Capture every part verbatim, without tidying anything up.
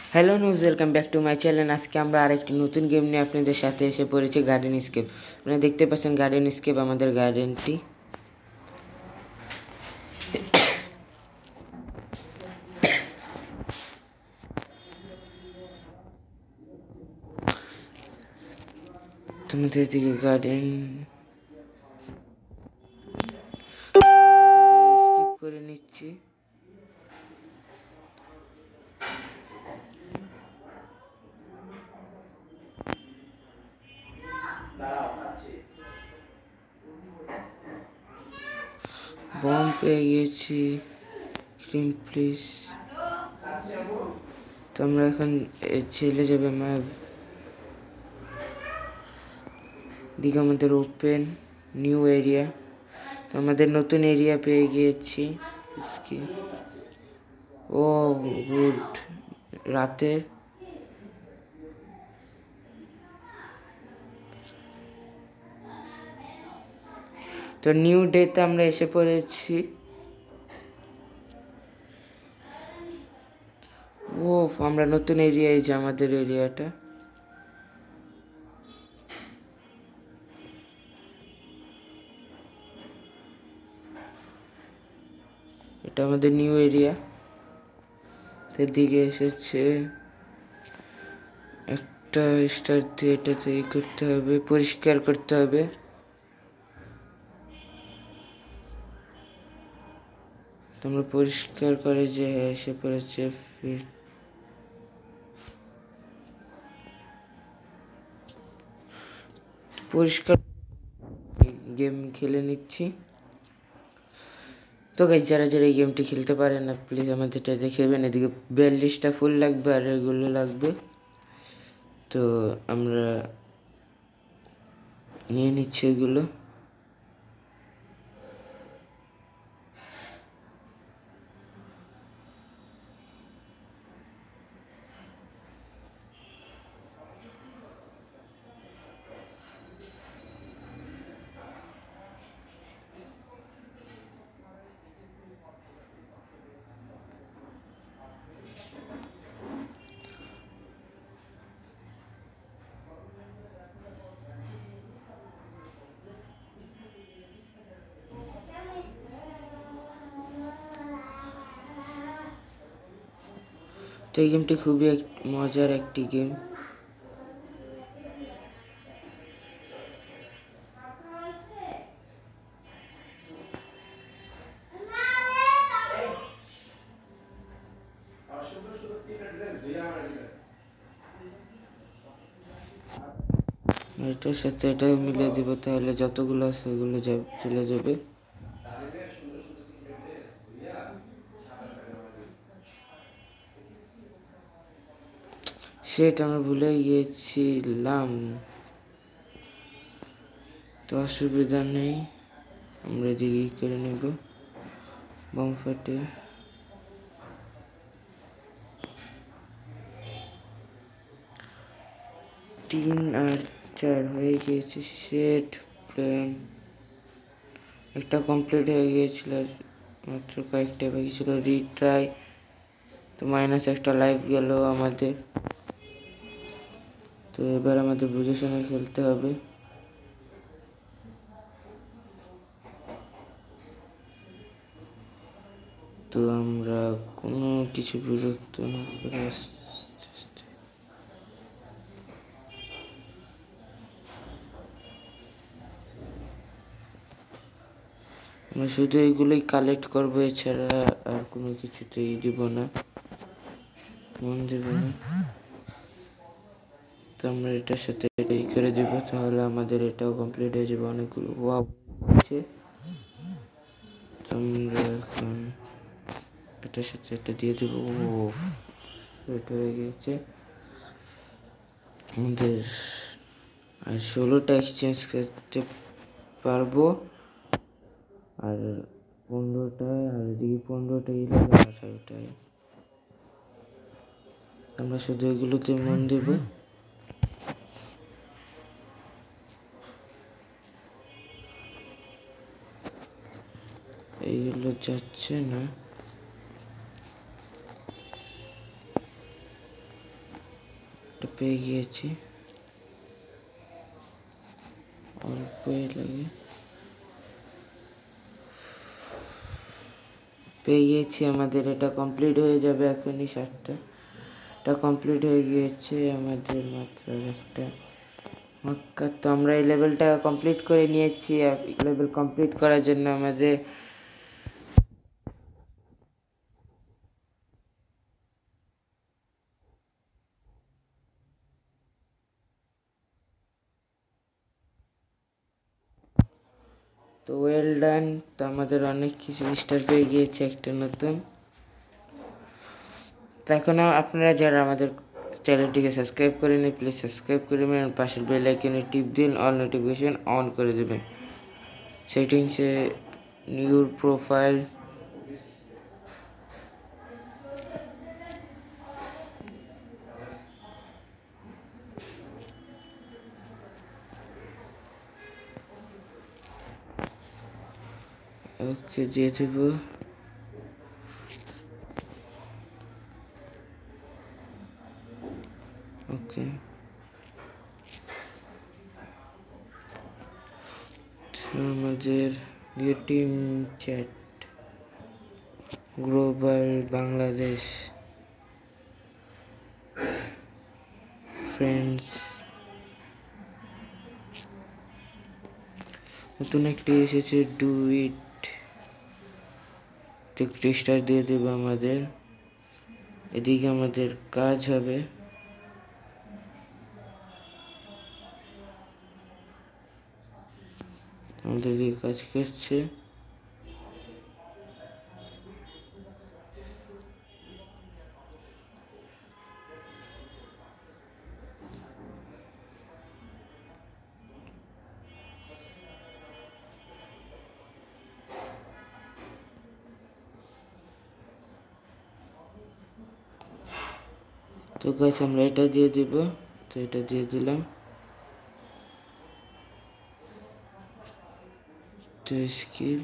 Hello news, welcome back to my channel. আজকে আমরা আরেকটি নতুন গেম নিয়ে আপনাদের সাথে এসে পড়েছি, গার্ডেন স্কেপ। আপনারা দেখতে পাচ্ছেন গার্ডেন স্কেপ আমাদের গার্ডেনটি। তোমাদের দিকে গার্ডেন স্কিপ করে নিচ্ছি। বম পেয়ে গিয়েছি, প্লিজ। তো আমরা এখন চলে যাবে ম্যাপ দিকে, আমাদের ওপেন নিউ এরিয়া। তো আমাদের নতুন এরিয়া পেয়ে গিয়েছি। ও গুড, রাতের। তো নিউ ডেতে আমরা এসে পড়েছি। ও আমরা নতুন এরিয়া, এই যে আমাদের এরিয়াটা। এটা আমাদের নিউ এরিয়া। দিকে এসেছে একটা স্টার দিয়ে এটা তৈরি করতে হবে, পরিষ্কার করতে হবে। আমরা পরিষ্কার করে যে এসে পড়েছে, ফির পরিষ্কার গেম খেলে নিচ্ছি। তো গাইস, যারা যারা এই গেমটি খেলতে পারেন না, প্লিজ আমাদেরটা দেখেবেন। এদিকে বিয়াল্লিশটা ফুল লাগবে আর এগুলো লাগবে। তো আমরা নিয়ে নিচ্ছি এগুলো। তো এই গেমটি খুবই মজার একটি গেম। এটার সাথে এটা মিলে দিব, তাহলে যতগুলো আছে ওগুলো চলে যাবে। সেটা আমরা ভুলে গিয়েছিলাম, তো অসুবিধা নেই, আমরা এদিকে করে নেব। বম ফাটে তিন আর চার হয়ে গিয়েছে। সেট প্ল্যান একটা কমপ্লিট হয়ে গিয়েছিল, মাত্র কয়েকটা বাকি ছিল। রিট্রাই, তো মাইনাস একটা লাইফ গেল আমাদের। তো এবার আমাদের বুঝে শুনে খেলতে হবে। তো আমরা কোনো কিছু বিরক্ত না করে আমরা শুধু এইগুলোই কালেক্ট করবো, এছাড়া আর কোনো কিছুতেই দিব না, মন দেব না। তো আমরা এটার সাথে এটাই করে দেবো, তাহলে আমাদের এটাও কমপ্লিট হয়ে যাবে। অনেকগুলো ওয়াও আছে। তো আমরা এখন এটার সাথে এটা দিয়ে দেবো। ও এটা হয়ে গেছে আমাদের। আর ষোলোটা এক্সচেঞ্জ করতে পারবো, আর পনেরোটায়, আর এদিকে পনেরোটাই লাগে, আঠারোটায়। আমরা শুধু এগুলোতে মন দেব। এইগুলো যাচ্ছে না। এটা পেয়ে গিয়েছি, অল্পই লাগে। পেয়ে গিয়েছি, আমাদের এটা কমপ্লিট হয়ে যাবে এখনই। ষাটটা এটা কমপ্লিট হয়ে গিয়েছে আমাদের, মাত্র একটা মক্কা। তো আমরা এই লেভেলটা কমপ্লিট করে নিয়েছি। লেভেল কমপ্লিট করার জন্য আমাদের তো ওয়েল ডান। তো আমাদের অনেক কিছু স্টার পেয়ে গিয়েছে একটা নতুন। তো এখনও আপনারা যারা আমাদের চ্যানেলটিকে সাবস্ক্রাইব করেনি, প্লিজ সাবস্ক্রাইব করে নেবেন, পাশের বেল আইকনে টিপ দিন, অল নোটিফিকেশন অন করে দেবেন। সেটিংসে নিউ প্রোফাইল, ওকে দিয়ে দেব। ওকে, আমাদের team chat global Bangladesh friends, নতুন একটি এসেছে ডু ইট, একটি স্টার দিয়ে দেবো আমাদের। এদিকে আমাদের কাজ হবে, আমাদের দিকে কাজ করছে। তো গাছ আমরা এটা দিয়ে দিব, তো এটা দিয়ে দিলাম। তো স্কিপ,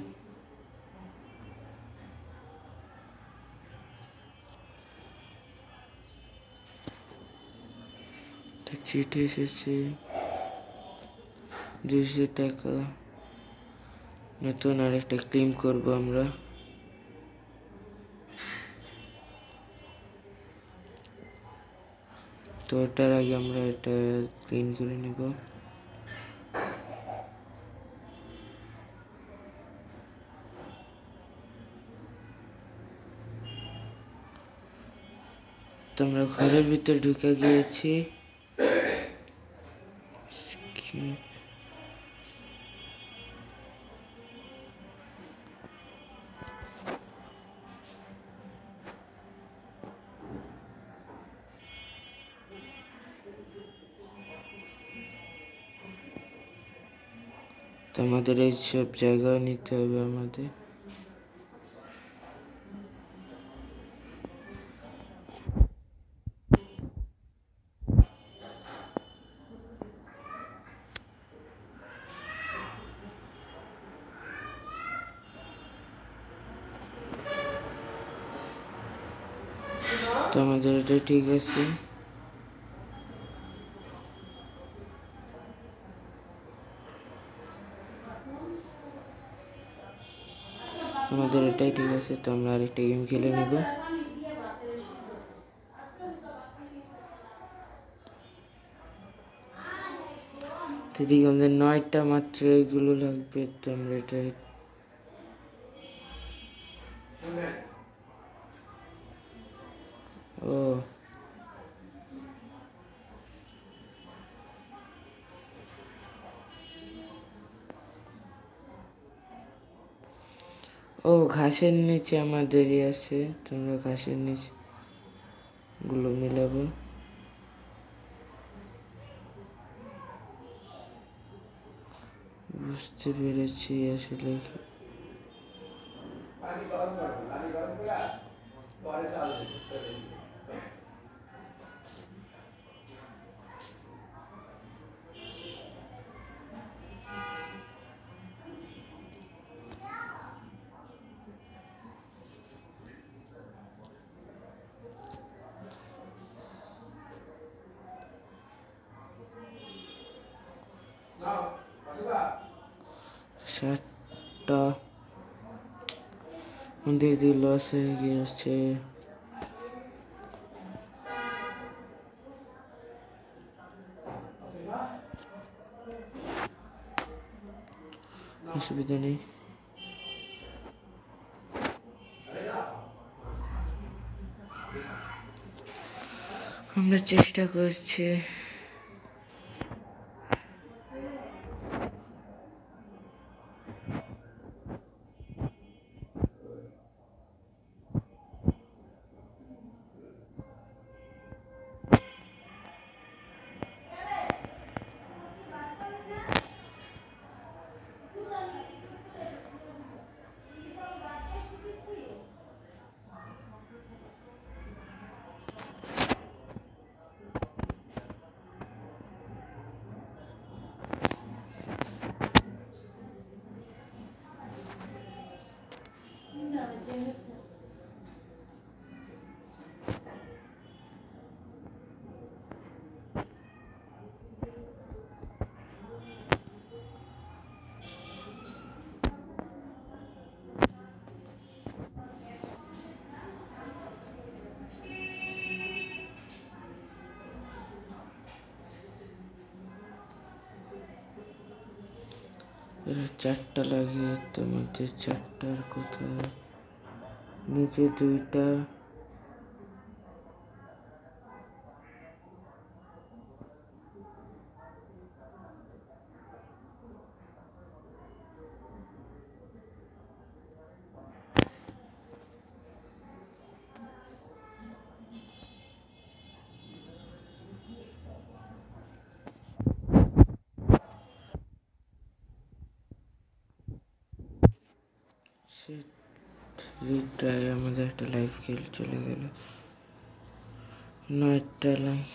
চিঠি এসেছে দুইশো টাকা, নতুন আরেকটা ক্লেম করব আমরা। তো ওটার আগে আমরা এটা ক্লিন করে নেব। তো আমরা ঘরের ভিতর ঢুকে গিয়েছি। তো আমাদের এই সব জায়গা নিতে হবে আমাদের। তো আমাদের এটা ঠিক আছে। আমাদের এটাই ঠিক আছে। তো আমরা আরেকটা গেম খেলে নেব। তো এদিকে আমাদের নয়টা মাত্র এগুলো লাগবে। তো আমরা এটা ও ও ঘাসের নিচে আমাদেরই আছে। তো আমরা ঘাসের নিচে গুলো মিলাবো। বুঝতে পেরেছি আসলে। চারটা আমাদের দিয়ে লস হয়ে গিয়েছে। অসুবিধা নেই, আমরা চেষ্টা করছি। চারটা লাগিয়ে তার মধ্যে চারটার কোথায় নিচে দুইটা রিট্রাই। আমাদের একটা লাইফ খেল চলে গেল, নয়টা লাইফ।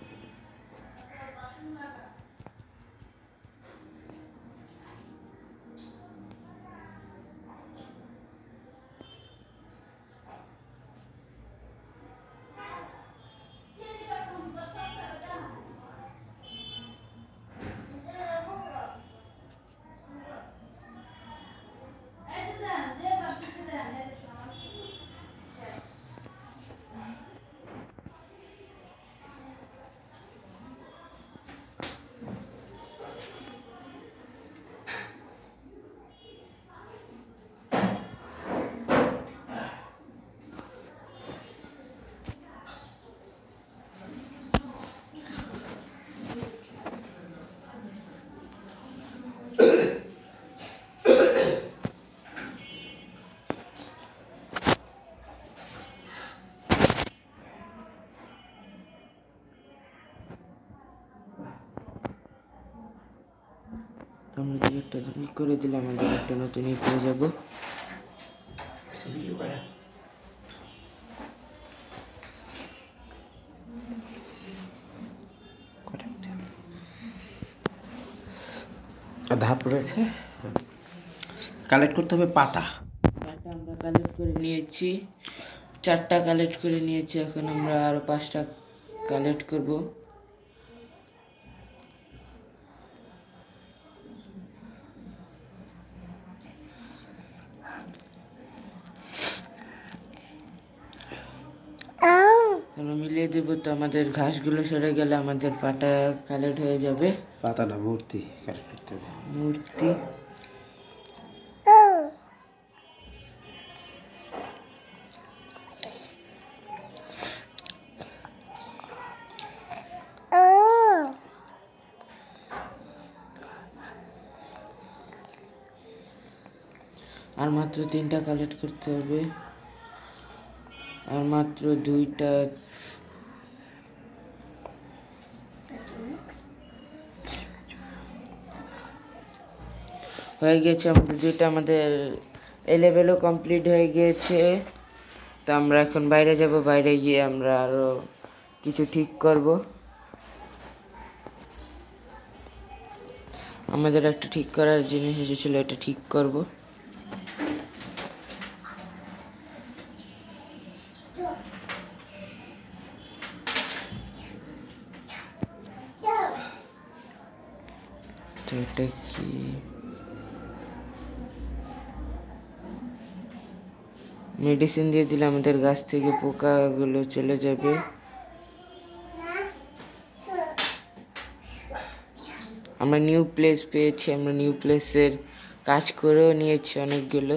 আমরা যে একটা ই করে দিলাম, আমাদের একটা নতুন ই পেয়ে যাব। ধাপ রয়েছে, কালেক্ট করতে হবে পাতা। পাতা আমরা কালেক্ট করে নিয়েছি, চারটা কালেক্ট করে নিয়েছি। এখন আমরা আরো পাঁচটা কালেক্ট করব। মিলিয়ে দেবো তো আমাদের ঘাসগুলো সরে গেলে আমাদের পাটা কালেক্ট হয়ে যাবে। পাতা না, মূর্তি কালেক্ট করতে হবে। মূর্তি আর মাত্র তিনটা কালেক্ট করতে হবে, আর মাত্র দুইটা। হয়ে গেছে আমাদের দুইটা, আমাদের এই লেভেলও কমপ্লিট হয়ে গিয়েছে। তো আমরা এখন বাইরে যাব, বাইরে গিয়ে আমরা আরো কিছু ঠিক করব। আমাদের একটা ঠিক করার জিনিস এসেছিল, এটা ঠিক করব। তো এটা কি মেডিসিন দিয়ে দিলে আমাদের গাছ থেকে পোকাগুলো চলে যাবে। আমরা নিউ প্লেস পেয়েছি, আমরা নিউ প্লেসের কাজ করেও নিয়েছি অনেকগুলো।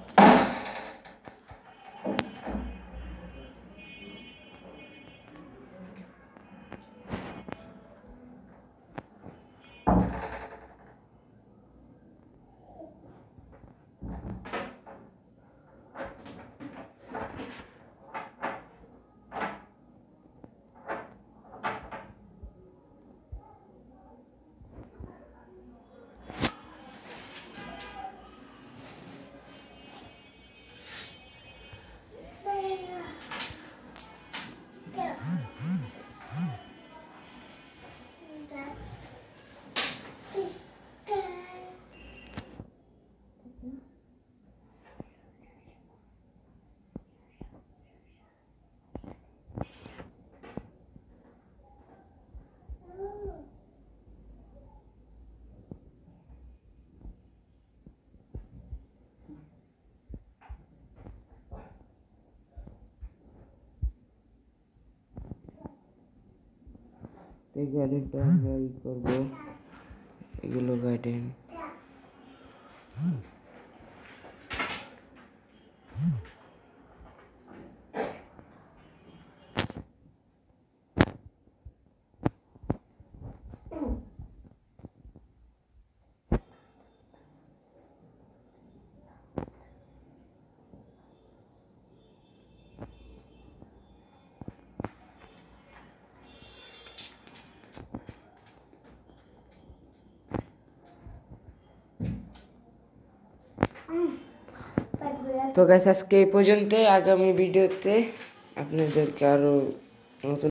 এই গার্ডেনটা আমরা ই করবো, এগুলো গার্ডেন। তো গাইস আজকে এই পর্যন্তই। আগামী ভিডিওতে আপনাদেরকে আরো নতুন